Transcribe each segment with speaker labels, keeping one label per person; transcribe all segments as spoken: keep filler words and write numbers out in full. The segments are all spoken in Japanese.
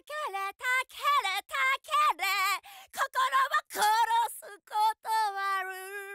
Speaker 1: れたけれたけれ心を殺すことあ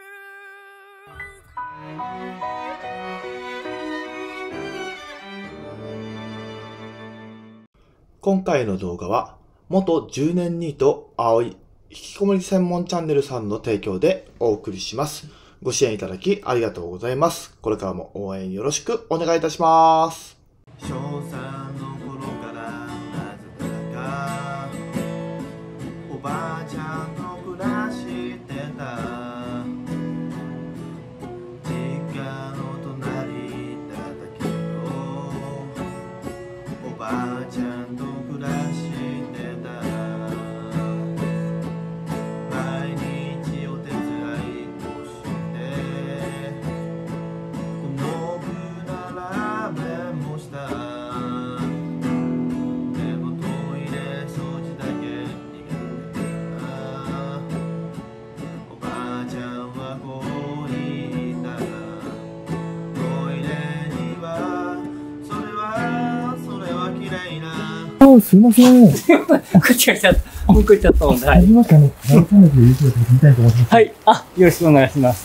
Speaker 2: る。今回の動画は元じゅうねんニート葵引きこもり専門チャンネルさんの提供でお送りします。ご支援いただきありがとうございます。これからも応援よろしくお願いいたします。
Speaker 3: 小さの頃からなぜだかおばあちゃんと暮らしてた。実家の隣だったけどおばあちゃんと暮らしてた。毎日お手伝いをしてこのぶなラーメンもした。でもトイレ掃除だけ苦手だ。おばあちゃんはこう言った。トイレにはそれはそれは嫌いな。
Speaker 4: あ、すいません。
Speaker 5: 口がちゃった。もう一個言っちゃったもんね。はい。
Speaker 4: すいません。改めて YouTube で見たいと思います。
Speaker 5: はい。あ、よろしくお願いします。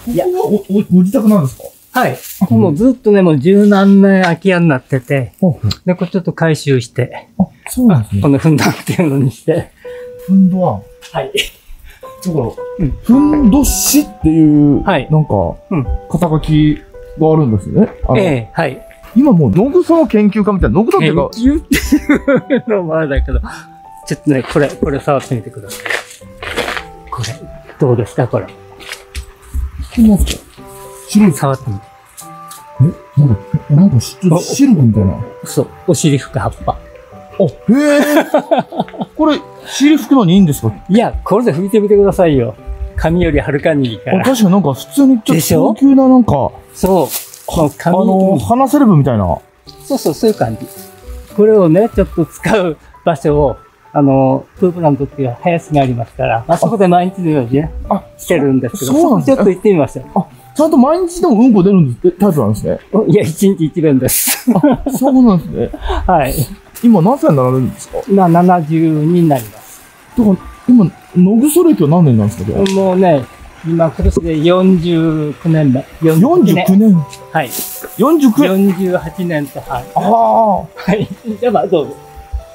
Speaker 4: いや、お、お、ご自宅なんですか？
Speaker 5: はい。もうずっとね、もう十何年空き家になってて、
Speaker 4: あ、
Speaker 5: で、これちょっと回収して、
Speaker 4: そうなんですね。
Speaker 5: このふんだんっていうのにして。
Speaker 4: ふんどは、
Speaker 5: はい。
Speaker 4: だから、
Speaker 5: うん
Speaker 4: ふんどしっていう、
Speaker 5: はい
Speaker 4: なんか、
Speaker 5: うん
Speaker 4: 肩書きがあるんですね。あの
Speaker 5: ええ、はい。
Speaker 4: 今もう、野草の研究家みたいな、野草ってい
Speaker 5: 研
Speaker 4: うか、
Speaker 5: 究っていうのもあれだけど、ちょっとね、これ、これ触ってみてください。これ、どうですか、これ。
Speaker 4: そうなんですか？白い。
Speaker 5: 触ってみて。
Speaker 4: えなんか、なんかし、ちょっとシルクみたいな。
Speaker 5: そう、お尻拭く葉っぱ。
Speaker 4: あ、へえ。これ、尻拭くのにいいんですか？
Speaker 5: いや、これで拭いてみてくださいよ。髪よりはるかにいいか
Speaker 4: あ、
Speaker 5: ら。
Speaker 4: 確かになんか普通にちょっ
Speaker 5: でしょ
Speaker 4: と高級ななんか、
Speaker 5: そう。この
Speaker 4: あ
Speaker 5: 髪
Speaker 4: の、鼻セレブみたいな。
Speaker 5: そうそう、そういう感じ。これをね、ちょっと使う場所を、あの、プープランドっていう林がありますから、あそこで毎日のようにね、
Speaker 4: あ、
Speaker 5: してるんですけど、
Speaker 4: そうなんですね
Speaker 5: そこちょっと行ってみましょ
Speaker 4: あ、ちゃんと毎日でもうんこ出るんですタイプなんですね。
Speaker 5: う。いや、一日一弁です。
Speaker 4: あ、そうなんですね。
Speaker 5: はい。
Speaker 4: 今何歳になられるんですか？
Speaker 5: 今、ななじゅうになります。
Speaker 4: だから、今、野草歴は何年なんですか？じゃあ
Speaker 5: もうね、今、今年でよんじゅうきゅうねんめ。
Speaker 4: よんじゅうきゅうねん。
Speaker 5: はい。
Speaker 4: よんじゅうきゅうねん。
Speaker 5: よんじゅうはちねんと、はい。
Speaker 4: ああ。
Speaker 5: はい。じゃあ、まあ、どうぞ。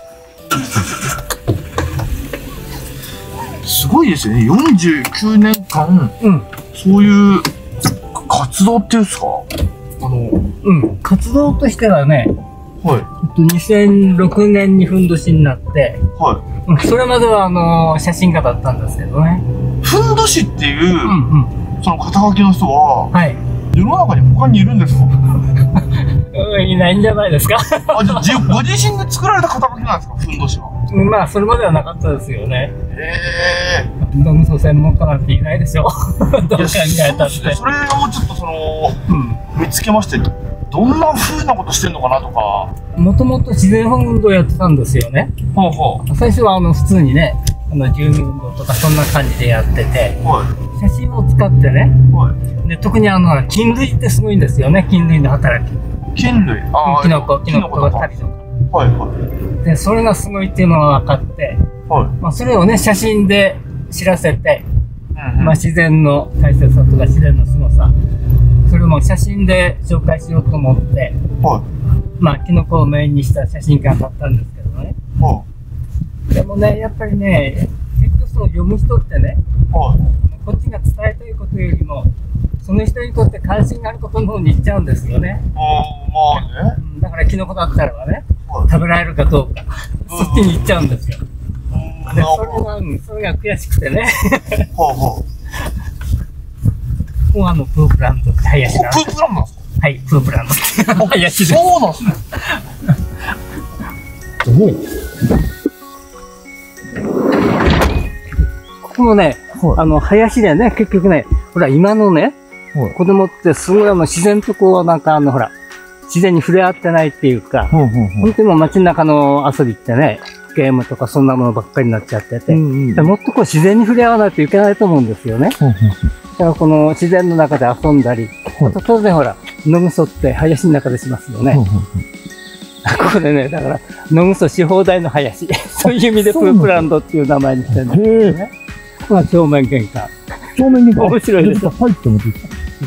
Speaker 4: すごいですよね。よんじゅうきゅうねんかん、
Speaker 5: うん。
Speaker 4: そういう活動っていうんですか？あの、
Speaker 5: うん。活動としてはね、
Speaker 4: は
Speaker 5: えっとにせんろくねんにふんどしになって、
Speaker 4: い。は
Speaker 5: うんそれまでは、あの、写真家だったんですけどね。
Speaker 4: い。ふんどしっていう、
Speaker 5: うんうん。
Speaker 4: その肩書きの人は、
Speaker 5: はい。
Speaker 4: 世の中に他にいるんですか？
Speaker 5: うんいないんじゃないですか。
Speaker 4: あ、じゃあ、じご自身で作られた肩書きなんですか？ふんどしは。
Speaker 5: うんまあ、それまではなかったですよね。
Speaker 4: へえ。
Speaker 5: 運動専門家なんていないでしょ。どう考えたって。
Speaker 4: そそれをちょっとその、
Speaker 5: うん。
Speaker 4: 見つけまして、どんな風なことしてんのかなとか。
Speaker 5: もともと自然保護運動やってたんですよね。
Speaker 4: ほうほう。
Speaker 5: 最初はあの普通にね、あの住民運動とかそんな感じでやってて、
Speaker 4: は
Speaker 5: 写真を使ってね、
Speaker 4: い。はい。
Speaker 5: で特にあの菌類ってすごいんですよね、菌類の働き。
Speaker 4: 菌類。ああ。
Speaker 5: キノコ、キノコと
Speaker 4: とか。
Speaker 5: かタリとか。
Speaker 4: はいはい。
Speaker 5: で、それがすごいっていうのが分かって、
Speaker 4: はい。
Speaker 5: まあそれをね、写真で知らせて、
Speaker 4: うんうん
Speaker 5: まあ自然の大切さとか自然の凄さ、それも写真で紹介しようと思って、
Speaker 4: はい。
Speaker 5: まあキノコをメインにした写真家だったんですけどね。
Speaker 4: は
Speaker 5: でもね、やっぱりね、結局その読む人ってね、
Speaker 4: い。はい。
Speaker 5: こっちが伝えたいことよりも、その人にとって関心があることの方に行っちゃうんですよね。
Speaker 4: ああ、まあね。
Speaker 5: うんだからキノコだったらばね、
Speaker 4: はい。
Speaker 5: 食べられるかどうか、そっちに行っちゃうんですよ。
Speaker 4: うん
Speaker 5: で、それが、うんそれが悔しくてね、
Speaker 4: はあはあ。
Speaker 5: ここがあの、プープランドって林が。
Speaker 4: プープランなんですか？
Speaker 5: はい、プープランドって林です。
Speaker 4: そうなんですね。すごい。
Speaker 5: ここもね、
Speaker 4: はい
Speaker 5: あの、林でね、結局ね、ほら、今のね、
Speaker 4: はい
Speaker 5: 子供ってすごいあの、自然とこう、なんかあの、ほら、自然に触れ合ってないっていうか、
Speaker 4: ほうほうほ
Speaker 5: 本当にもう街の中の遊びってね、ゲームとかそんなものばっかりになっちゃってて、
Speaker 4: うんうん。
Speaker 5: でもっとこう自然に触れ合わないといけないと思うんですよね。
Speaker 4: ほうほう
Speaker 5: だからこの自然の中で遊んだり、
Speaker 4: はい
Speaker 5: あと当然ほら、野草って林の中でしますよね。
Speaker 4: ほうほうほう。
Speaker 5: ここでね、だから、野ぐそし放題の林。そういう意味でプープランドっていう名前にしてるんですよね。ここが正面玄関。
Speaker 4: 正面に
Speaker 5: 面白いですよ。
Speaker 4: 入ってもいいですか？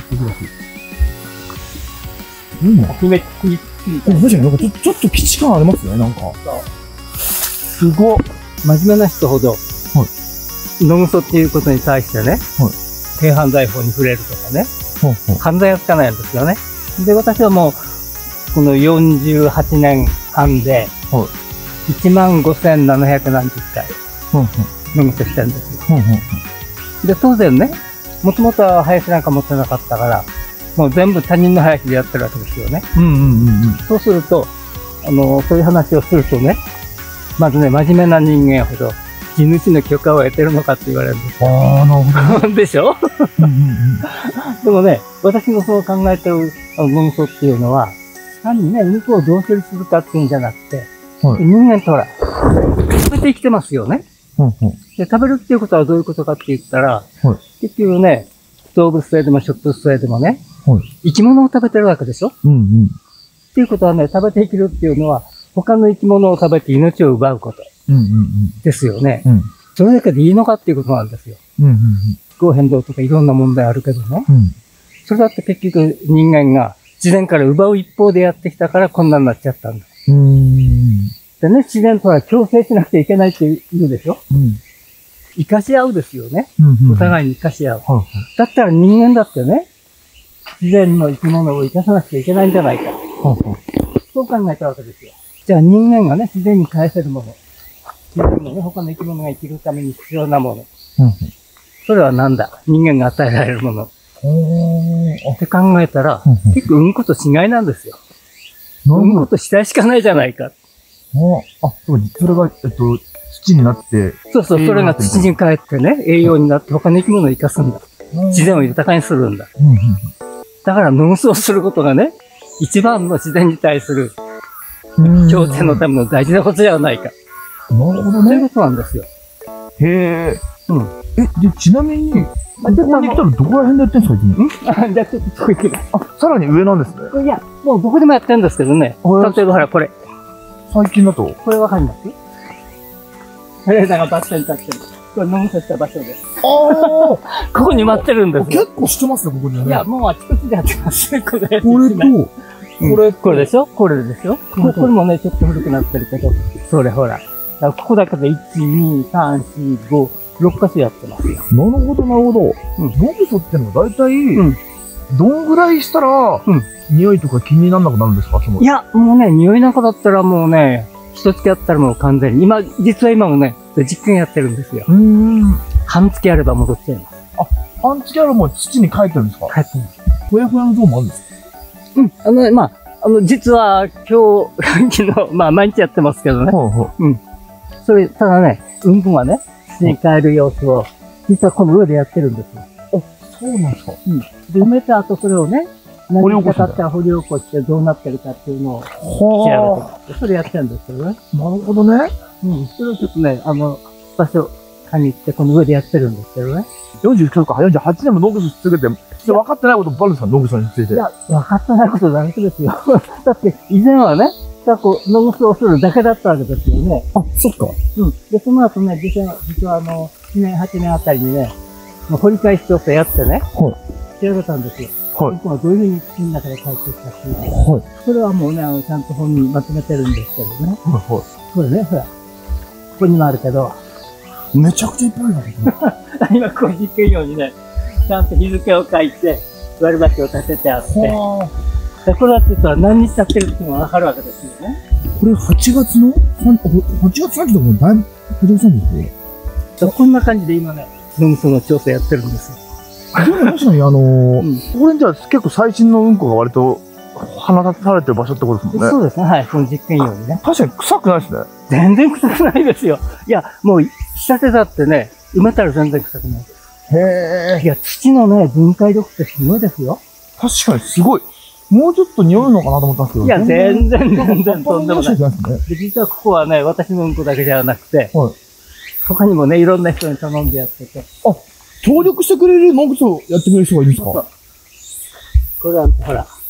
Speaker 4: いいな。
Speaker 5: 姫、姫、
Speaker 4: 確かになんかちょちょっと基地感ありますね、なんか。すごっ。
Speaker 5: 真面目な人ほど、野ぐそっていうことに対してね、軽犯罪法に触れるとかね、犯罪がつかないんですよね。で、私はもう、このよんじゅうはちねんはんで、いちまんごせんななひゃくなんじゅっかい、野ぐそしてるんですよ。で、当然ね、もともとは林なんか持ってなかったから、もう全部他人の林でやってるわけですよね。そうすると、あの、そういう話をするとね、まずね、真面目な人間ほど、地主の許可を得てるのかって言われるんですよ。
Speaker 4: ああ、なるほど。
Speaker 5: でしょでもね、私のそう考えてる野ぐそっていうのは、単にね、うんこをどう処理するかっていうんじゃなくて、
Speaker 4: はい、
Speaker 5: 人間とほら、食べて生きてますよね。で、食べるっていうことはどういうことかって言ったら、はい、結局ね、動物性でも植物性でもね、はい、生き物を食べてるわけでしょ、うんうん、っていうことはね、食べて生きるっていうのは、他の生き物を食べて命を奪うことですよね。うんうんうん、それだけでいいのかっていうことなんですよ。うんうんうん、気候変動とかいろんな問題あるけどね。うん、それだって結局人間が自然から奪う一方でやってきたからこんなになっちゃったんだ。うん、でね、自然とは共生しなくちゃいけないって言うでしょ、うん、生かし合うですよね。うんうん、お互いに生かし合う。うんうん、だったら人間だってね、自然の生き物を生かさなくちゃいけないんじゃないか。うんうん、そう考えたわけですよ。じゃあ人間がね、自然に返せるもの。自然のね、他の生き物が生きるために必要なもの。うんうん、それは何だ？人間が与えられるもの。って考えたら、うんうん、結構うんこと違いなんですよ。うんことしたいしかないじゃないか。
Speaker 4: あ、それが、えっと、土になって。
Speaker 5: そうそう、それが土に帰ってね、栄養になって他の生き物を生かすんだ。自然を豊かにするんだ。うんうん、だから農村をすることがね、一番の自然に対する共生のための大事なことではないか。
Speaker 4: なるほどね。
Speaker 5: そういうことなんですよ。
Speaker 4: へえ。うん。え、で、ちなみに、ここに来たらどこら辺でやってんですか、
Speaker 5: いつも。んじゃあちょっとここ行きます。
Speaker 4: あ、さらに上なんですね。
Speaker 5: いや、もうどこでもやってるんですけどね。例えばほら、これ。
Speaker 4: 最近だと
Speaker 5: これわかります？これだからバッテン立ってる。これ農村した場所です。ああここに待ってるんですよ。
Speaker 4: 結構してますね、ここにね。
Speaker 5: いや、もうあちこちでやってます。これと、
Speaker 4: これ、
Speaker 5: これでしょこれでしょこれもね、ちょっと古くなってるけど、それほら。ここだけでいち、に、さん、よん、ご、ろっかしょやってますよ。
Speaker 4: なるほど、なるほど。野ぐそってのは大体、どんぐらいしたら、匂いとか気にならなくなるんですか？
Speaker 5: いや、もうね、匂いなんかだったらもうね、一月やったらもう完全に。今、実は今もね、実験やってるんですよ。うん。半月やれば戻っちゃいます。
Speaker 4: あ、半月やればもう土に帰ってるんですか？
Speaker 5: 帰ってます。
Speaker 4: ほやほやの像もあるんですか？
Speaker 5: うん。あの、まあ、あの、実は今日、昨日、まあ毎日やってますけどね。ほうほう。うん。それ、ただね、うんこがね、土に帰る様子を、実はこの上でやってるんですよ。
Speaker 4: あ、そうなんですか？
Speaker 5: うん。で、埋めた後それをね、何日か経ったら掘り起こしてどうなってるかっていうのを調べて、それやってるんですけどね。
Speaker 4: なるほどね。
Speaker 5: うん。それをちょっとね、あの、場所、限ってこの上でやってるんですけどね。
Speaker 4: よんじゅうきゅうか、よんじゅうはちねんも野ぐそし続けて、分かってないこともあるんですか、野ぐそについて。
Speaker 5: いや、分かってないことだけですよ。だって、以前はね、過去、野ぐそをするだけだったわけですよね。
Speaker 4: あ、そっか。
Speaker 5: うん。で、その後ね、実は、実はあの、ななねん、はちねんあたりにね、掘り返し調査やってね、はい。調べたんですよ。はい。僕はどういうふうに土の中で帰ってきたっていうの。はい。それはもうね、あの、ちゃんと本にまとめてるんですけどね。はい、はい。これね、ほら、ここにもあるけど、
Speaker 4: めちゃくちゃいっぱいある
Speaker 5: 今、こう実験用にね、ちゃんと日付を書いて、割り箸を立ててあって、でこれはちょっと何日経ってるっていうのがわかるわけですよね。
Speaker 4: これはちがつの ?はち 月先だもん、だいぶ不動産です
Speaker 5: よ。こんな感じで今ね、野ぐその調査やってるんですよ。
Speaker 4: でも確かにあのー、うん、これじゃあ結構最新のうんこが割と放たされてる場所ってことですもんね。
Speaker 5: そうですね、はい、この実験用にね。
Speaker 4: 確かに臭くないですね。
Speaker 5: 全然臭くないですよ。いや、もう、仕立てだってね、埋めたら全然臭くないです。へえ。いや、土のね、分解力ってすごいですよ。
Speaker 4: 確かにすごい。もうちょっと匂うのかなと思ったんですけど。
Speaker 5: いや、全然、全然とんでもない。で、実はここはね、私のうんこだけじゃなくて、はい、他にもね、いろんな人に頼んでやってて。
Speaker 4: あ、協力してくれる野ぐそやってくれる人がいるんですか？
Speaker 5: これは、ほら、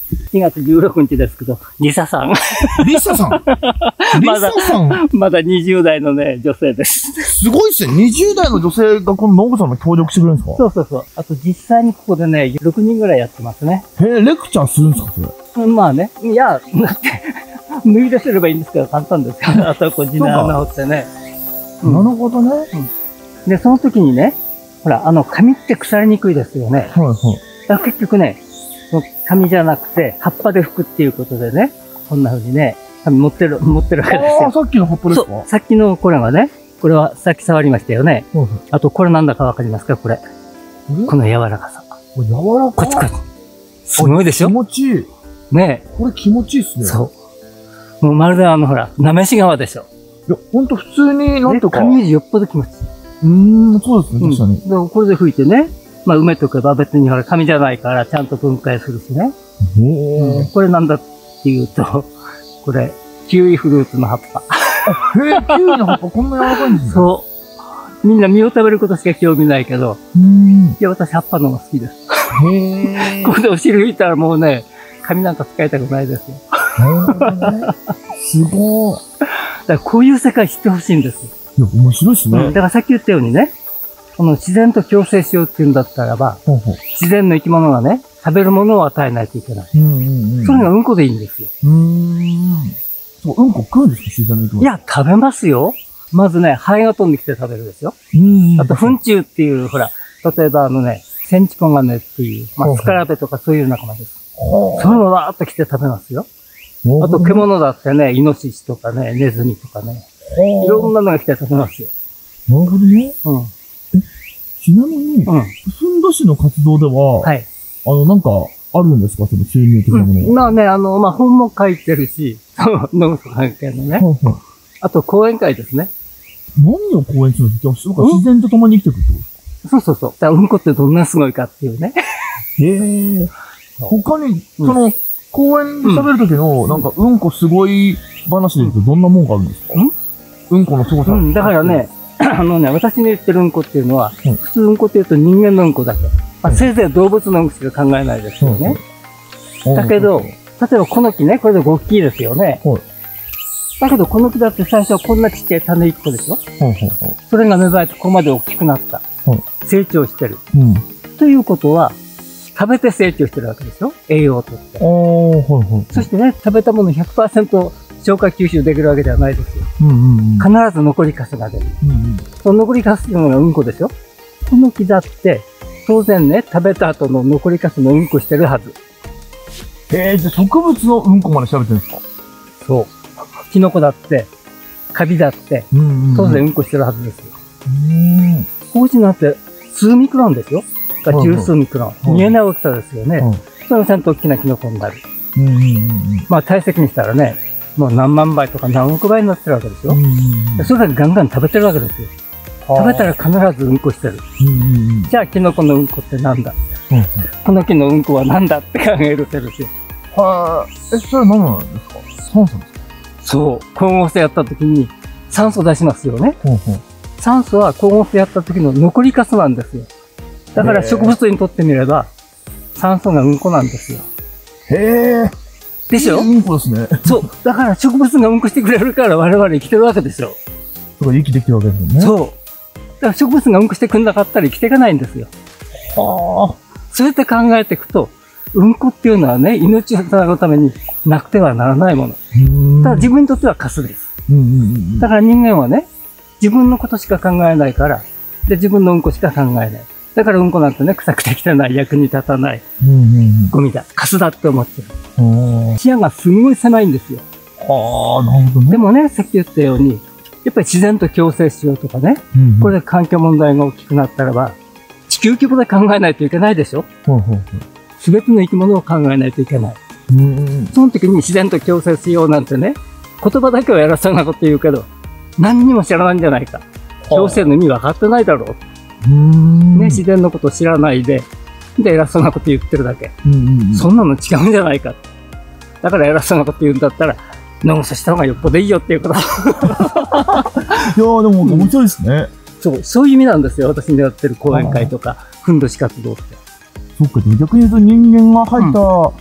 Speaker 5: しがつじゅうろくにちですけど、リサさん。
Speaker 4: リサさんリサさん
Speaker 5: まだにじゅうだいのね、女性です。
Speaker 4: すごいっすね。にじゅうだいの女性がこのノブさんの協力してくれるんですか？
Speaker 5: そうそうそう。あと実際にここでね、ろくにんぐらいやってますね。
Speaker 4: へえ、レクチャーするんですかそれ？
Speaker 5: まあね。いや、だって、脱い出せればいいんですから簡単ですから。あとはこう、地面穴掘ってね。
Speaker 4: なるほどね。
Speaker 5: で、その時にね、ほら、あの、紙って腐りにくいですよね。
Speaker 4: はいはい。
Speaker 5: だから結局ね、その紙じゃなくて、葉っぱで拭くっていうことでね、こんな風にね、紙持ってる、持ってるわけですよ。
Speaker 4: ああ、さっきの葉っぱですか？
Speaker 5: そう。さっきのこれがね、これはさっき触りましたよね。
Speaker 4: はいはい。
Speaker 5: あと、これなんだかわかりますかこれ。この柔らかさ。
Speaker 4: これ柔らかい。
Speaker 5: コチコチ。すごいでしょ？
Speaker 4: 気持ちいい。
Speaker 5: ね
Speaker 4: これ気持ちいいっす
Speaker 5: え。
Speaker 4: ね。
Speaker 5: そう。もうまるであの、ほら、なめし川でしょ。
Speaker 4: いや、ほんと普通になんとか。
Speaker 5: 紙よりよっぽど気持ちいい。
Speaker 4: うーん、そうですね、確かに。
Speaker 5: でもこれで拭いてね、まあ埋めとけば別にほら紙じゃないからちゃんと分解するしね。
Speaker 4: へえ。
Speaker 5: これなんだっていうと、これ、キウイフルーツの葉っぱ。
Speaker 4: へえ、キウイの葉っぱこんな柔らかいんですね。
Speaker 5: そう。みんな実を食べることしか興味ないけど、
Speaker 4: うーん。
Speaker 5: いや、私葉っぱの方が好きです。
Speaker 4: へえ。
Speaker 5: ここでお尻拭いたらもうね、紙なんか使いたくないですよ。
Speaker 4: なるほどね。すごい。
Speaker 5: だからこういう世界知ってほしいんですよ。
Speaker 4: いや、面白いっす
Speaker 5: うん。だ
Speaker 4: ね。
Speaker 5: からさっき言ったようにね、この自然と共生しようっていうんだったらば、
Speaker 4: ほうほう。
Speaker 5: 自然の生き物がね、食べるものを与えないといけない。
Speaker 4: うんうんうん。
Speaker 5: それがうんこでいいんですよ。
Speaker 4: うーん。そう、うんこ食うんですか自然の生き物。
Speaker 5: いや、食べますよ。まずね、ハエが飛んできて食べるですよ。
Speaker 4: うんうん。
Speaker 5: あと、糞虫っていう、ほら、例えばあのね、センチコガネっていう、まあ、
Speaker 4: ほうほう
Speaker 5: スカラベとかそういう仲間です。
Speaker 4: は
Speaker 5: そういうのわーっと来て食べますよ。
Speaker 4: あ
Speaker 5: あと、獣だってね、イノシシとかね、ネズミとかね、いろんなのが来て食べますよ。
Speaker 4: なるほどね。
Speaker 5: うん。うん。
Speaker 4: ちなみに、ふんどしの活動では、
Speaker 5: はい。
Speaker 4: あの、なんか、あるんですかその収入的なもの
Speaker 5: うん、まあね、あの、まあ、本も書いてるし、そう、農業関係のね。
Speaker 4: はいはい。
Speaker 5: あと、講演会ですね。
Speaker 4: 何を講演するんですかそうか自然と共に生きていくってことですか
Speaker 5: そうそうそう。だからうんこってどんなすごいかっていうね。
Speaker 4: へえ。他に、その、公園で食べるときの、なんか、うんこすごい話で言うとどんなもんがあるんですか
Speaker 5: ん
Speaker 4: うんこの凄さ。
Speaker 5: うん、だからね、あのね、私の言ってるうんこっていうのは、
Speaker 4: うん
Speaker 5: 普通うんこって言うと人間のうんこだけ。まあ、せいぜい動物のうんこしか考えないですよね。
Speaker 4: うん、
Speaker 5: だけど、例えばこの木ね、これで大きいですよね。
Speaker 4: はい
Speaker 5: だけどこの木だって最初はこんなちっちゃい種一個でしょ。
Speaker 4: はいはいはい。
Speaker 5: それが芽生えてここまで大きくなった。
Speaker 4: はい
Speaker 5: 成長してる。
Speaker 4: うん。
Speaker 5: ということは、食べて成長してるわけでしょ。栄養をとって
Speaker 4: あ。あ、はいはい。
Speaker 5: そしてね、食べたもの ひゃくパーセント 消化吸収できるわけではないですよ。
Speaker 4: うんうんうん。
Speaker 5: 必ず残りカスが出る。
Speaker 4: うんうん。
Speaker 5: その残りカスというのがうんこでしょ。この木だって、当然ね、食べた後の残りカスのうんこしてるはず。
Speaker 4: えー、じゃあ植物のうんこまで調べてるんですか
Speaker 5: そう。キノコだって、カビだって、
Speaker 4: うんうんうん。
Speaker 5: 当然うんこしてるはずですよ。
Speaker 4: うん。
Speaker 5: 麹なんて数ミクロンですよ。が
Speaker 4: はいはい
Speaker 5: 十数ミクロン。
Speaker 4: い
Speaker 5: 見えない大きさですよね。
Speaker 4: はい
Speaker 5: そのちゃんと大きなキノコになる。
Speaker 4: うんうんうん
Speaker 5: まあ体積にしたらね、もう何万倍とか何億倍になってるわけですよ。
Speaker 4: うん。うんうん
Speaker 5: でそれだけガンガン食べてるわけですよ。食べたら必ずうんこしてる。
Speaker 4: うんうんうん。
Speaker 5: じゃあキノコのうんこってなんだ
Speaker 4: うんうん。
Speaker 5: この木のうんこはなんだって考えるてるし。
Speaker 4: はい。え、それは何なんですか酸素ですか
Speaker 5: そう。光合成やった時に酸素出しますよね。
Speaker 4: ほうほう。
Speaker 5: 酸素は光合成やった時の残りカスなんですよ。だから植物にとってみれば、酸素がうんこなんですよ。
Speaker 4: へえ。
Speaker 5: でしょ
Speaker 4: うんこですね。
Speaker 5: そう。だから植物がうんこしてくれるから我々生きてるわけですよ。
Speaker 4: だから息できてるわけですもんね。
Speaker 5: そう。だから植物がうんこしてくれなかったら生きていかないんですよ。
Speaker 4: は
Speaker 5: そうやって考えていくと、うんこっていうのはね、命をつなぐためになくてはならないもの。
Speaker 4: あ。うん。
Speaker 5: ただ自分にとってはカスです。
Speaker 4: うんうんうん。
Speaker 5: だから人間はね、自分のことしか考えないから、で、自分のうんこしか考えない。だからうんこなんてね、臭くて汚い、役に立たない、
Speaker 4: うんうん
Speaker 5: ゴミだ、カスだって思ってる。
Speaker 4: うん。
Speaker 5: 視野がすんごい狭いんですよ。
Speaker 4: はあ、なるほどね。
Speaker 5: でもね、さっき言ったように、やっぱり自然と共生しようとかね、
Speaker 4: うんうん、
Speaker 5: これで環境問題が大きくなったらば、地球規模で考えないといけないでしょ。
Speaker 4: ほうほうほ
Speaker 5: すべての生き物を考えないといけない。
Speaker 4: う。うんうん。
Speaker 5: その時に自然と共生しようなんてね、言葉だけは偉そうなこと言うけど、何にも知らないんじゃないか。共生の意味分かってないだろう。
Speaker 4: うん。
Speaker 5: ね、自然のことを知らないで、で、偉そうなこと言ってるだけ。
Speaker 4: うんうんうん。
Speaker 5: そんなの違うんじゃないか。だから偉そうなこと言うんだったら、農業した方がよっぽどいいよっていうこと。
Speaker 4: いやー、でも面白いですね。
Speaker 5: そう、そういう意味なんですよ。私のやってる講演会とか、ふんどし活動って。
Speaker 4: そっか、でも逆に言うと人間が吐いた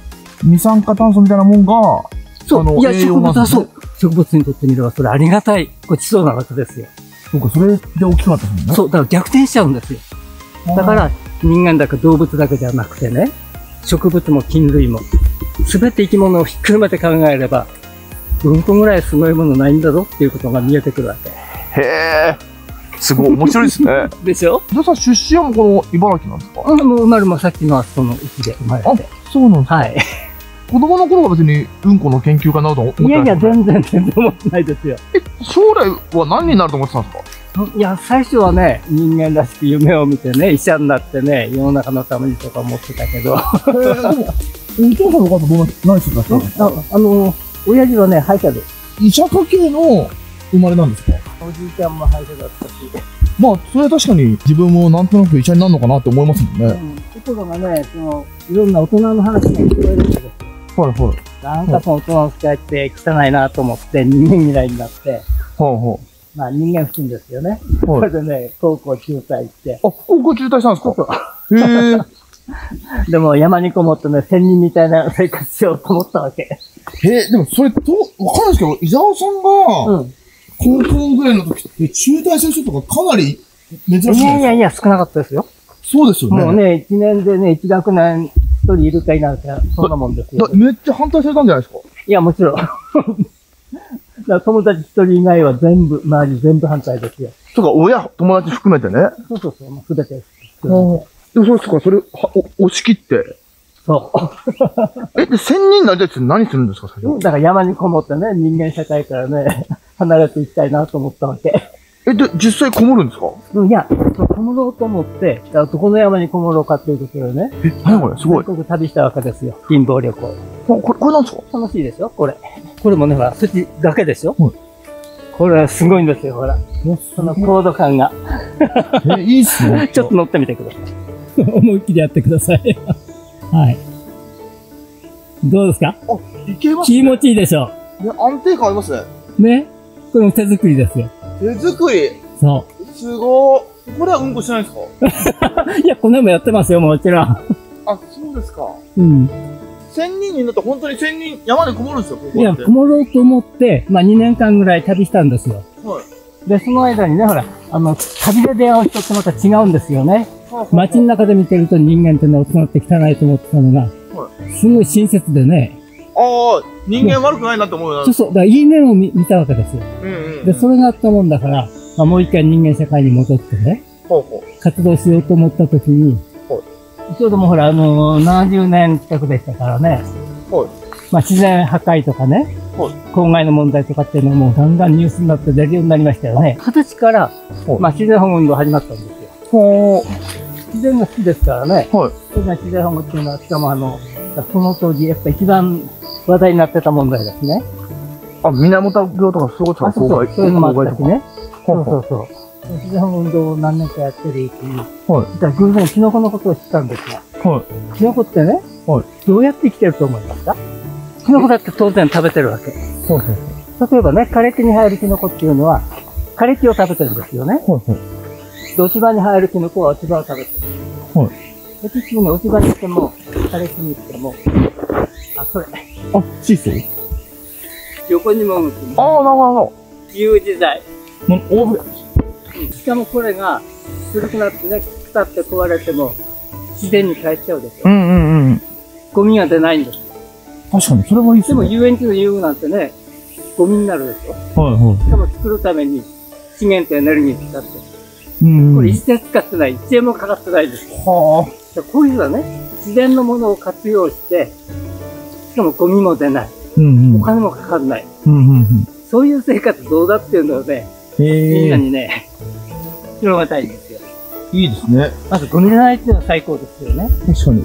Speaker 4: 二酸化炭素みたいなもんが、
Speaker 5: そう。いや、
Speaker 4: 栄
Speaker 5: 植
Speaker 4: 養なんですね
Speaker 5: 物はそう。植物にとってみれば、それありがたいごちそうなわけですよ。
Speaker 4: そうか、それで大きくなったんですね。
Speaker 5: そう。だから逆転しちゃうんですよ。だから、人間だけ動物だけじゃなくてね、植物も菌類も、すべて生き物をひっくるめて考えれば、うんこぐらいすごいものないんだぞっていうことが見えてくるわけ。
Speaker 4: へえ。すごい面白いですね。
Speaker 5: でしょ？
Speaker 4: じゃあさ、出身はもうこの茨城なんですか？
Speaker 5: あもう生まれもさっきのはそのうちで生まれて。
Speaker 4: あ、そうなんですか。
Speaker 5: はい。
Speaker 4: 子供の頃は別にうんこの研究家になると思ってたんですか？
Speaker 5: いやいや、全然全然思ってないですよ。
Speaker 4: え、将来は何になると思ってたんですか？
Speaker 5: いや、最初はね、人間らしく夢を見てね、医者になってね、世の中のためにとか思ってたけど。
Speaker 4: お父さんのお母さんどうな、何してたんですか？
Speaker 5: あ、あの、親父はね、歯医者で。
Speaker 4: 医者家系の生まれなんですか？
Speaker 5: おじいちゃんも歯医者だったし。
Speaker 4: まあ、それは確かに自分もなんとなく医者になるのかなって思いますもんね。
Speaker 5: うん。ところがね、その、いろんな大人の話が聞こえるんですよ。
Speaker 4: はいはい。
Speaker 5: なんかその大人の使いって汚いなと思って人間嫌いになって、
Speaker 4: はいはい。
Speaker 5: まあ人間不信ですよね。それでね、高校中退して。
Speaker 4: あ、高校中退したんですか？
Speaker 5: そう
Speaker 4: へえ。
Speaker 5: でも山にこもってね、仙人みたいな生活しようと思ったわけ。
Speaker 4: へえ、でもそれと、わかんないですけど、伊沢さんが、
Speaker 5: うん。
Speaker 4: 高校ぐらいの時って中退する人とかかなり珍しい
Speaker 5: い
Speaker 4: じゃないですか。
Speaker 5: やいやいや、少なかったですよ。
Speaker 4: そうですよね。
Speaker 5: もうね、一年でね、一学年一人いるかいないか、そんなもんですよ。
Speaker 4: だめっちゃ反対されたんじゃないですか？
Speaker 5: いや、もちろん。だから友達一人以外は全部、周り全部反対ですよ。
Speaker 4: とか、親、友達含めてね。
Speaker 5: そうそうそう、もうすべてです。
Speaker 4: でもそうですか、それ、はお押し切って。
Speaker 5: そ
Speaker 4: え、で、仙人になりたいって何するんですか、最
Speaker 5: う。
Speaker 4: 初。
Speaker 5: だから山にこもってね、人間社会からね、離れていきたいなと思ったわけ。
Speaker 4: え、で、実際こもるんですか？
Speaker 5: いや、こもろうと思って、だからどこの山にこもろうかっていうことでね、
Speaker 4: え、何これすごい。
Speaker 5: 全国旅したわけですよ。貧乏旅行。
Speaker 4: ここれ、これなんですか？
Speaker 5: 楽しいでしょこれ。これもね、ほら、土だけでしょ、
Speaker 4: はい
Speaker 5: これはすごいんですよ、ほら。その高度感が。
Speaker 4: え、いいっすね。
Speaker 5: ちょっと乗ってみてください。思いっきりやってください。はい。どうですか？
Speaker 4: あ、いけます
Speaker 5: 気持ちいいでしょ
Speaker 4: ね。安定感ありますね。
Speaker 5: ね。これも手作りですよ。
Speaker 4: 手作り。
Speaker 5: そ
Speaker 4: すごー。これはうんこしないんですか？
Speaker 5: う。いや、この辺もやってますよ、もちろん。
Speaker 4: あ、そうですか。
Speaker 5: うん。
Speaker 4: 仙人になったら本当に仙人、山にこもるんですよ、ここ
Speaker 5: いや、
Speaker 4: って。
Speaker 5: こもろうと思って、まあにねんかんぐらい旅したんですよ。
Speaker 4: はい。
Speaker 5: で、その間にね、ほら、あの、旅で出会う人ってまた違うんですよね。街の中で見てると人間ってね、大人って汚いと思ってたのが、すごい親切でね。
Speaker 4: ああ、人間悪くないなって思うよな。
Speaker 5: そうそう、だからいい面を見見たわけですよ。
Speaker 4: うんうん。
Speaker 5: で、それがあったもんだから、まあ、もう一回人間社会に戻ってね、
Speaker 4: ほうほ
Speaker 5: 活動しようと思った時に、
Speaker 4: はい
Speaker 5: ちょうどもうほら、あのー、ななじゅうねん近くでしたからね、
Speaker 4: う。はい。
Speaker 5: まあ自然破壊とかね、
Speaker 4: はい
Speaker 5: 公害の問題とかっていうのももうガンガンニュースになって出るようになりましたよね。二十歳から、
Speaker 4: はい
Speaker 5: まあ自然保護運動始まったんですよ。
Speaker 4: ほ
Speaker 5: 自然が好きですからね。
Speaker 4: う。はい。
Speaker 5: それが自然保護っていうのは、しかもあの、その当時やっぱ一番話題になってた問題ですね。
Speaker 4: あ、源病とかそういうこと
Speaker 5: あ、そうそう、そういうのもあったしね。そう
Speaker 4: ほうほう。
Speaker 5: そうそう。自然保護運動を何年かやってるうちに、
Speaker 4: はい。
Speaker 5: だから偶然キノコのことを知ったんですよ。
Speaker 4: はい。
Speaker 5: キノコってね、
Speaker 4: はい。
Speaker 5: どうやって生きてると思いますか？キノコだって当然食べてるわけ。
Speaker 4: ほうほう。
Speaker 5: 例えばね、枯れ地に生えるキノコっていうのは、枯れ地を食べてるんですよね。
Speaker 4: ほうほう。
Speaker 5: で、落ち葉に生えるキノコは落ち葉を食べてる。
Speaker 4: はい。
Speaker 5: で、結局ね、落ち葉に行っても、枯れ地に行っても、あ、それ、
Speaker 4: あ、シーソー？
Speaker 5: 横にも向きに、
Speaker 4: ああ、なるほど。
Speaker 5: 有自在。
Speaker 4: なるほど。
Speaker 5: しかもこれが、古くなってね、腐って壊れても、自然に帰っちゃうでしょ。
Speaker 4: うんうんうん。
Speaker 5: ゴミが出ないんですよ。
Speaker 4: 確かに、それはいいっ
Speaker 5: ですも遊園地の遊具なんてね、ゴミになるでしょ。
Speaker 4: はいはい。
Speaker 5: しかも作るために資源とエネルギー使って、
Speaker 4: うん
Speaker 5: これ一切使ってない、一円もかかってないですよ。
Speaker 4: は
Speaker 5: でこういうのはね、自然のものを活用して、しかもゴミも出ない、
Speaker 4: あ。うんうん。
Speaker 5: お金もかかんない。
Speaker 4: うんうんうん。
Speaker 5: そういう生活どうだっていうのをね、みんな
Speaker 4: へえ。
Speaker 5: にね、広めたいんですよ。
Speaker 4: いいですね。
Speaker 5: まずゴミ出ないっていうのは最高ですよね。
Speaker 4: 確かに。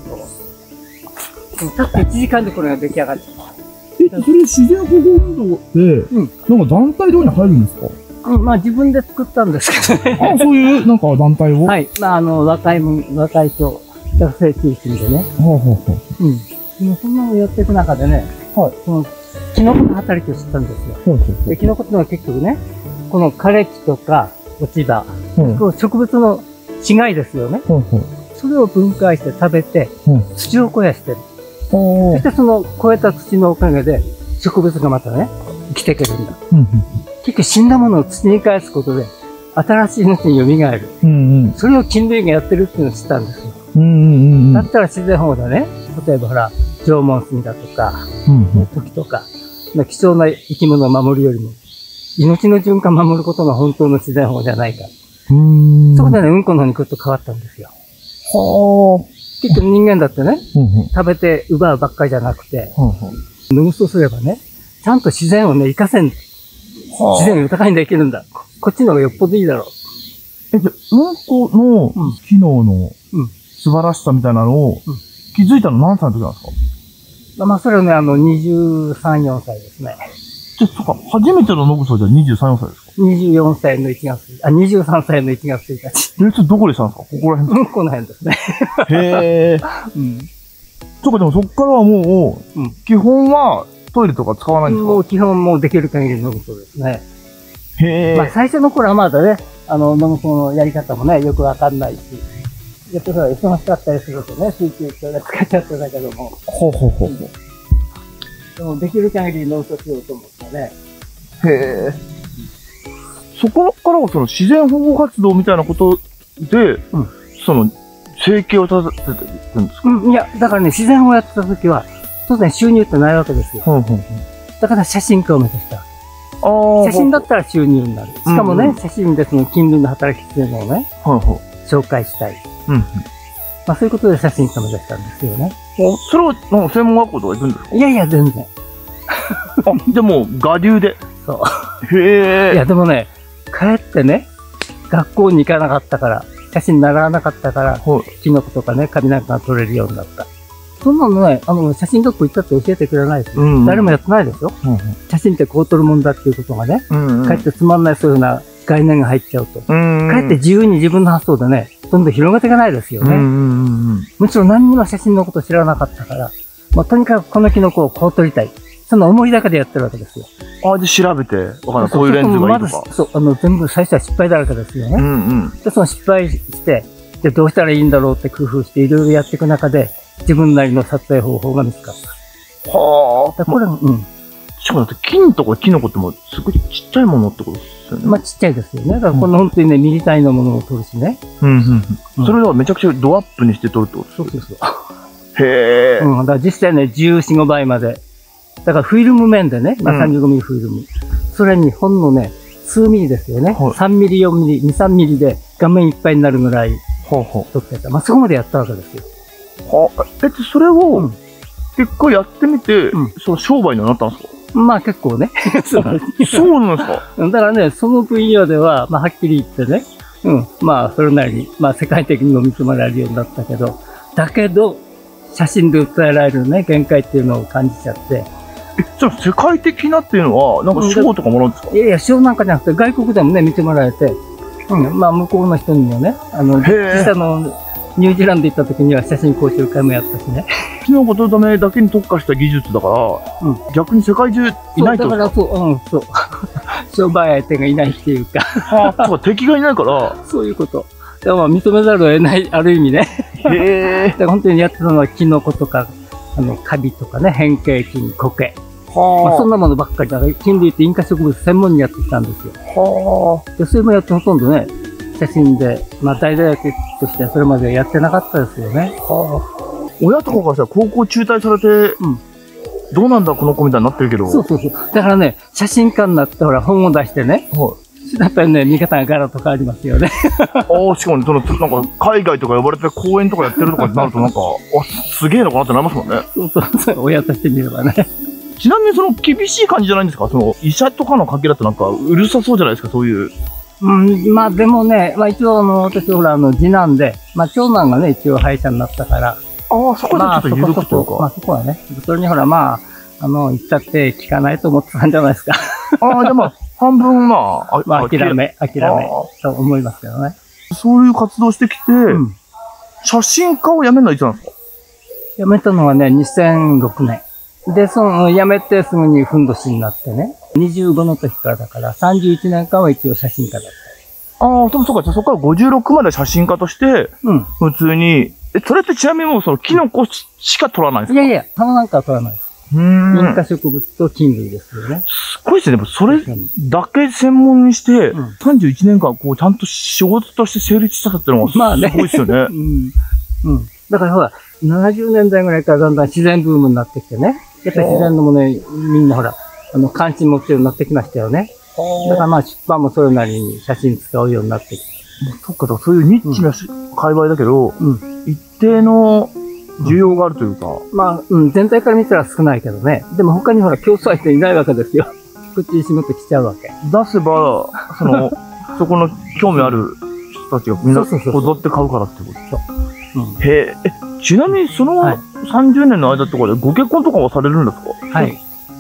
Speaker 5: たったいちじかんでこれが出来上がる。
Speaker 4: え、それ自然保護運動って、
Speaker 5: うん
Speaker 4: なんか団体どうに入るんですか？
Speaker 5: うん、まあ自分で作ったんですけどね。
Speaker 4: あ、そういう、なんか団体を。。
Speaker 5: はいい。まああの、若いもん、若い人、学生中心でね。
Speaker 4: はあはあは
Speaker 5: うん。でもそんなのやっていく中でね、
Speaker 4: はい。
Speaker 5: その、キノコの働きを知ったんですよ。
Speaker 4: あ。はいはい
Speaker 5: で、キノコってのは結局ね、この枯れ木とか落ち葉、
Speaker 4: はい。
Speaker 5: こう植物の違いですよね。
Speaker 4: はいはい。
Speaker 5: それを分解して食べて、
Speaker 4: うん
Speaker 5: 土を肥やしてる。 そしてその超えた土のおかげで植物がまたね、生きてくるんだ。うんうん、結局死んだものを土に返すことで、新しい命に蘇る。うんうん、それを菌類がやってるっていうのを知ったんですよ。うんうんうん、だったら自然保護でね、例えばほら、縄文杉だとか、うんうん、時とか、貴重な生き物を守るよりも、命の循環を守ることが本当の自然保護じゃないか。うーん、そこでね、うんこの方にぐっと変わったんですよ。はあ。結局人間だってね、うんうん、食べて奪うばっかりじゃなくて、うんうん、脱ぐとすればね、ちゃんと自然をね、生かせん。はあ、自然が豊かにできるんだ。こっちの方がよっぽどいいだろう。
Speaker 4: え、じゃ、うんこの機能の素晴らしさみたいなのを気づいたの何歳の時なんですか？
Speaker 5: うん、まあ、それはね、あの、にじゅうさん、よんさいですね。
Speaker 4: じゃ、そっか、初めてのノブソじゃにじゅうさん、よんさいですか？
Speaker 5: にじゅうよんさいのいちがつ、あ、にじゅうさんさいのいちがつついたち。
Speaker 4: え、それどこでしたんですか？ここら辺？
Speaker 5: うん、この辺ですね。
Speaker 4: へー。うん。そっか、でもそっからはもう、うん、基本はトイレとか使わないんですか？も
Speaker 5: う基本もうできる限りノブソですね。
Speaker 4: へー。
Speaker 5: まあ最初の頃はまだね、あの、ノブソのやり方もね、よくわかんないし、やっぱり忙しかったりするとね、集中力が使っちゃってたけども。
Speaker 4: ほうほうほうほう。
Speaker 5: でもできる限りノブソしようと思ったね。
Speaker 4: へー。そこからはその自然保護活動みたいなことで、うん、その生計を立てていくんですか？うん、
Speaker 5: いや、だからね、自然保護やってた時は、当然収入ってないわけですよ。うんうんうん、だから写真家を目指したわけ。写真だったら収入になる。しかもね、うんうん、写真でその近隣の働きっていうのをね、うんうん、紹介したい。うんうん、まあそういうことで写真家を目指したんですよね。
Speaker 4: それはなんか専門学校とか行くんですか？
Speaker 5: いやいや、全然。
Speaker 4: あ、でも、我流で。
Speaker 5: そう。へえ。いや、でもね、帰ってね、学校に行かなかったから、写真習わなかったから、キノコとかね、カビなんかが撮れるようになった。そんなのね、あの、写真学校行ったって教えてくれないですよ。うんうん、誰もやってないでしょ、うんうん、写真ってこう撮るもんだっていうことがね、うんうん、帰ってつまんないそういうふうな概念が入っちゃうと、うんうん、帰って自由に自分の発想でね、どんどん広げていかないですよね。うんうんうん、むしろ何にも写真のこと知らなかったから、もうとにかくこのキノコをこう撮りたい。その思いだけでやってるわけですよ。
Speaker 4: あ、で調べて、わかんない。こういうレンズがいいとか。
Speaker 5: まず、そう、あの、全部最初は失敗だらけですよね。うんうん。で、その失敗して、で、どうしたらいいんだろうって工夫していろいろやっていく中で、自分なりの撮影方法が見つかった。はあ。これ、うん。
Speaker 4: しかもだって、金とかキノコってもう、すごいちっちゃいものってことですよね。
Speaker 5: まあ、ちっちゃいですよね。だから、この本当にね、ミリ単位のものを撮るしね。
Speaker 4: うんうんうん。それではめちゃくちゃドアップにして撮るってことですか？そうそうそう。へえ。
Speaker 5: うん。だから実際ね、じゅうよん、ごばいまで。だからフィルム面でね、まあ、さんじゅうごミリフィルム。うん、それにほんのね、数ミリですよね。はい、さんミリ、よんミリ、に、さんミリで画面いっぱいになるぐらい撮ってた。まあ、そこまでやったわけですよ。
Speaker 4: はあ、えっと、それを、うん、結構やってみて、うん、その商売になったんですか？
Speaker 5: まあ結構ね。
Speaker 4: そうなんですか？
Speaker 5: だからね、その分野では、まあはっきり言ってね、うん、まあそれなりに、まあ世界的にも認められるようになったけど、だけど、写真で訴えられるね、限界っていうのを感じちゃって、
Speaker 4: え、じゃあ世界的なっていうのは、なんか賞とかもらうんですか？
Speaker 5: いやいや、賞なんかじゃなくて、外国でもね、見てもらえて、うん、まあ向こうの人にもね、あの、実際のニュージーランド行った時には写真講習会もやったしね。
Speaker 4: キノコ撮るためだけに特化した技術だから、うん、逆に世界中いないと。
Speaker 5: だからそう、うん、そう。商売相手がいないっていうか。
Speaker 4: はあ、そうか、敵がいないから。
Speaker 5: そういうこと。だからまあ認めざるを得ない、ある意味ね。へえ。本当にやってたのはキノコとか、あの、カビとかね、変形菌、苔。はあ、まあそんなものばっかりだから、菌類って引火植物専門にやってきたんですよ。はあ、でそれもやってほとんどね、写真で、まあ大々学としてはそれまではやってなかったですよね。はあ、
Speaker 4: 親とかがさ、高校中退されて、うん、どうなんだこの子みたいになってるけど。
Speaker 5: そうそうそう。だからね、写真家になってほら本を出してね、はい、やっぱりね、見方がガラとかありますよね。
Speaker 4: ああ、しかもね、その、なんか、海外とか呼ばれて公演とかやってるとかってなると、なんか、あ、すげえのかなってなりますもんね。
Speaker 5: そうそうそう、親としてみればね。
Speaker 4: ちなみにその厳しい感じじゃないんですか？その医者とかの関係だとなんかうるさそうじゃないですか、そういう。
Speaker 5: うん、まあでもね、まあ一応あの、私ほらあの次男で、まあ長男がね、一応歯医者になったから。あ
Speaker 4: あ、そこでちょっと緩くというか。
Speaker 5: まあそこはね。それにほらまあ、あの、言っちゃって聞かないと思ってたんじゃないですか。
Speaker 4: ああ、でも半分まあ、
Speaker 5: まあ諦め、諦め、と思いますけどね。
Speaker 4: そういう活動してきて、うん、写真家を辞めるのはいつなんですか？
Speaker 5: 辞めたのはね、にせんろくねん。で、その、辞めてすぐにふんどしになってね。にじゅうごの時からだから、さんじゅういちねんかんは一応写真家だった。
Speaker 4: ああ、そうか、そうか。じゃあそこからごじゅうろくまで写真家として、うん。普通にえ、それってちなみにもうそのキノコししか取らないんですか？
Speaker 5: いやいや、花なんかは取らないです。
Speaker 4: うーん。
Speaker 5: 引火植物と菌類ですよね。
Speaker 4: すごいですね。でもそれだけ専門にして、
Speaker 5: うん
Speaker 4: さんじゅういちねんかんこうちゃんと仕事として成立したっていうの
Speaker 5: まあね
Speaker 4: がすごいですよね。
Speaker 5: うん。うん。だからほら、ななじゅうねんだいぐらいからだんだん自然ブームになってきてね。やっぱり自然のものにみんなほら、あの、関心持つようになってきましたよね。だからまあ出版もそれなりに写真使うようになってきて。
Speaker 4: そっか、だからそういうニッチなし界隈だけど、
Speaker 5: うん。
Speaker 4: 一定の需要があるというか、
Speaker 5: まあ、うん、全体から見たら少ないけどね。でも他にほら、競争相手いないわけですよ。口に絞ってきちゃうわけ。
Speaker 4: 出せば、その、そこの興味ある人たちがみんな
Speaker 5: そうそうそう
Speaker 4: こぞって買うからってことですか。
Speaker 5: うん。
Speaker 4: へえ、え、ちなみにその
Speaker 5: はい
Speaker 4: さんじゅうねんの間とかでご結婚とかはされるんですか？
Speaker 5: はい。